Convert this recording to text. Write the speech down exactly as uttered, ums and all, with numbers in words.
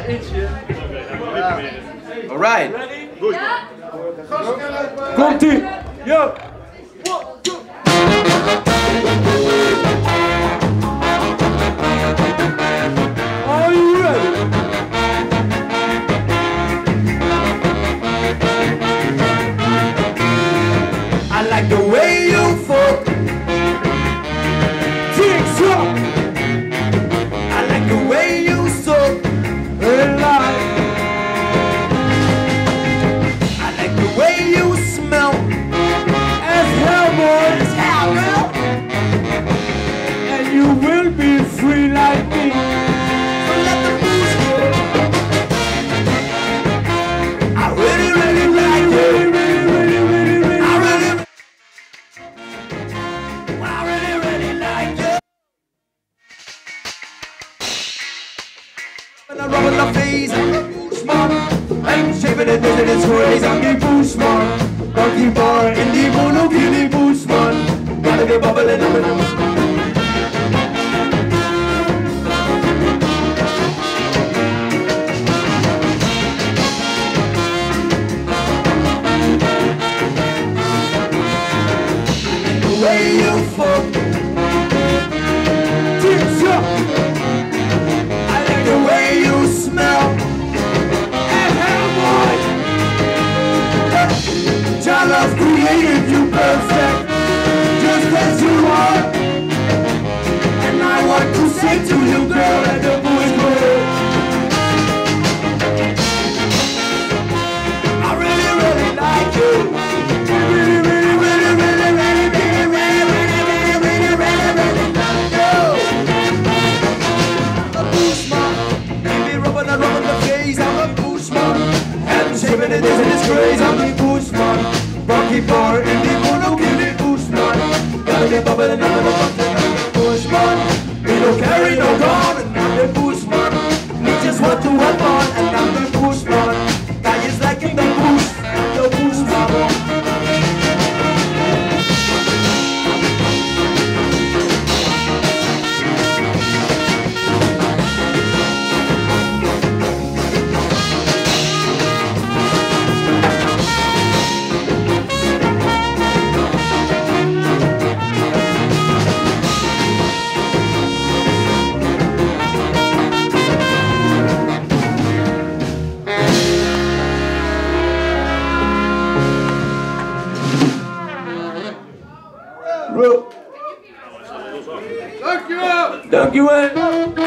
All right. Goed. Komt-ie. Yo. Are you ready? I like the way you fuck. Tick tock. I like the way you suck. And lie. I like the way you smell. As hell, boy. As hell, girl. And you will be free like me. So let the booze go. I really, really like you. Really, really, really, really, I really, well, I really, really like you. When I rub on the face, I'm a Bushman. I'm shaving it, this is crazy. I'm the Bushman. Monkey bar in the mono, the Bushman. Gotta be bubbling up in the Bushman. The way you fuck. Tips up. I like the way you smell. And hell, boy. Child of created you perfect. Just as you are. And I want to say to you, girl, let the boys go. I really, really like you. I really, really, really, really, really, really, really, really, really, really, really like you. I'm a Bushman. Baby, rubbing and rubbing the face. I'm a Bushman. And shaving it is in disgrace. I'm the Bushman. Rocky bar in the mono, the Bushman. Gotta get bubbling up in the bucket. I'm the Bushman. We don't carry no gun. And I'm the Bushman. We just want to have fun. And I'm the Bushman. Guy is like in the bush. The Bushman. Dankjewel! Dankjewel!